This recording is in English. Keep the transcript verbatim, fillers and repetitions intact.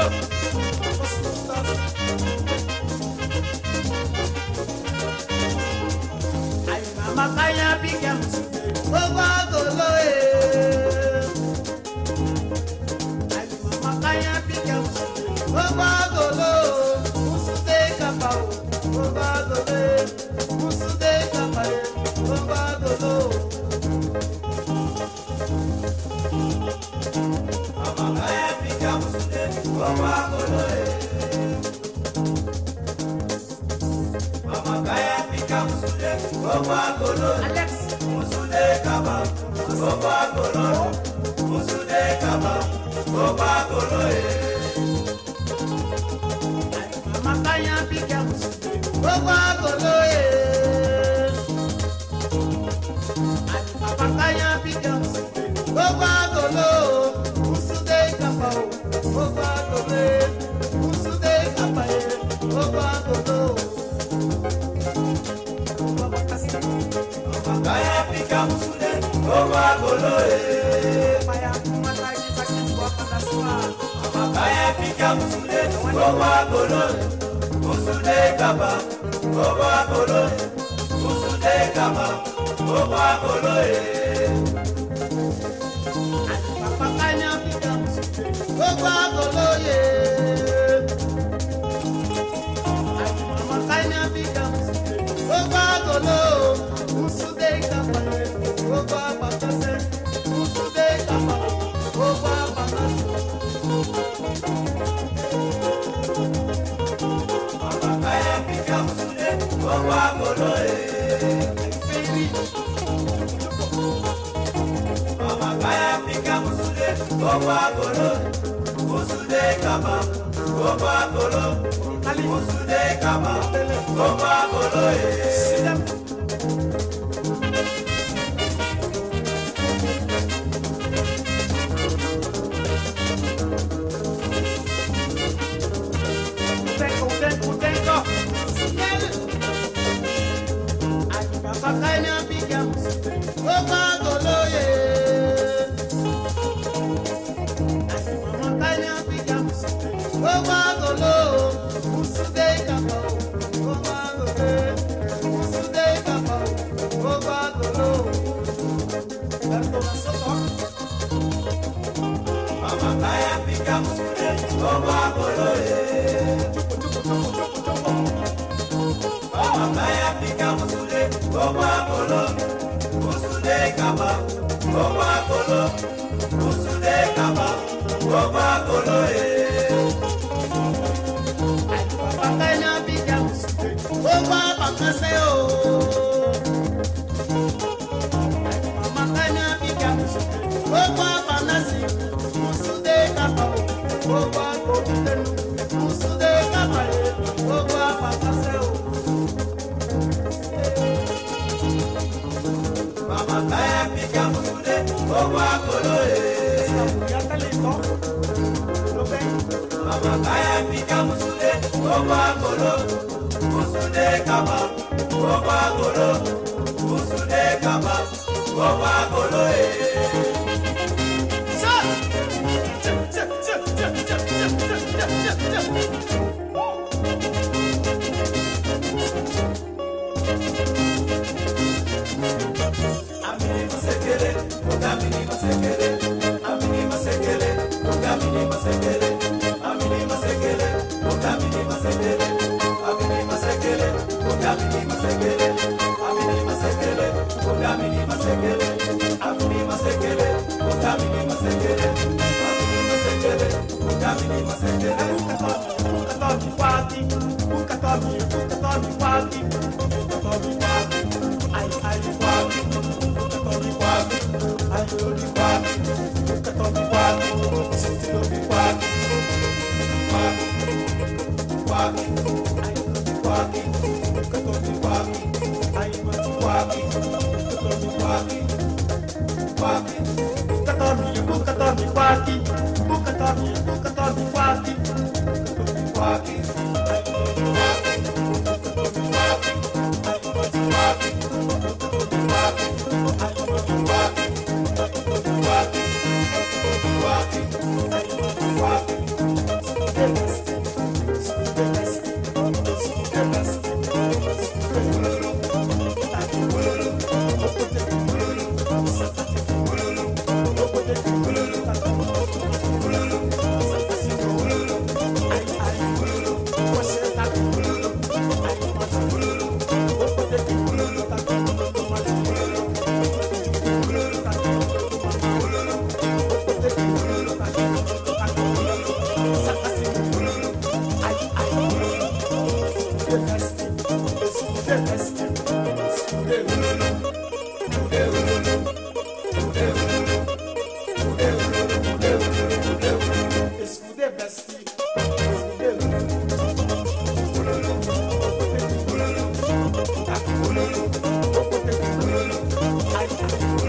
Makaya pica musude, oba golo eh. Ay makaya pica musude, oba golo, musude kapao, oba golo, musude kapao, oba golo. Makaya pica musude, oba golo eh. Makaya pica musude, oba golo. Alex, musude kaba, oba golo. Musude kaba, oba golo eh. Makaya pica musude, oba golo eh. Makaya pica musude, oba golo. Musude kaba, oba golo. Musude kaba, oba golo. Makaya pica musude, oba golo eh. Makaya pica musude, oba golo. Musude kaba, oba golo. Musude kaba, oba golo eh. Makaya pica musude, oba golo eh. Makaya pica musude, oba golo. Musude kaba, oba bakase. Musude kaba, oba bakase. Makaya pica musude, oba golo eh. Makaya pica musude, oba golo. Musude kaba, oba golo. Musude kaba, oba golo eh. Makaya pica musude, oba golo eh. Makaya pica musude, oba golo. Musude kaba, oba golo. Musude kaba, oba golo. Makaya pica musude, oba golo eh. Makaya pica musude, oba golo. Musude kaba, oba golo. Musude kaba, oba golo eh. Makaya pica musude, oba bakase oh. Makaya pica musude, oba banasi. Musude kaba, oba golo. Musude kaba, oba bakase oh. Makaya pica musude, oba golo eh. Makaya pica musude, oba golo. Musude kaba, oba golo. Musude kaba, oba golo eh. Amini masekele, amini masekele, amini masekele, amini masekele, amini masekele, amini masekele, amini masekele, amini masekele, amini masekele, amini masekele, amini masekele, amini masekele, amini masekele, amini masekele. Ukatomi wati, ukatomi, ukatomi wati, ukatomi wati, ay ay wati, ukatomi wati, ay ay wati, ukatomi wati, ukatomi wati, wati, wati, ay wati, ukatomi wati, ay wati, ukatomi wati, wati, ukatomi, ukatomi wati, ukatomi, ukatomi wati, ukatomi wati. Walking, Escude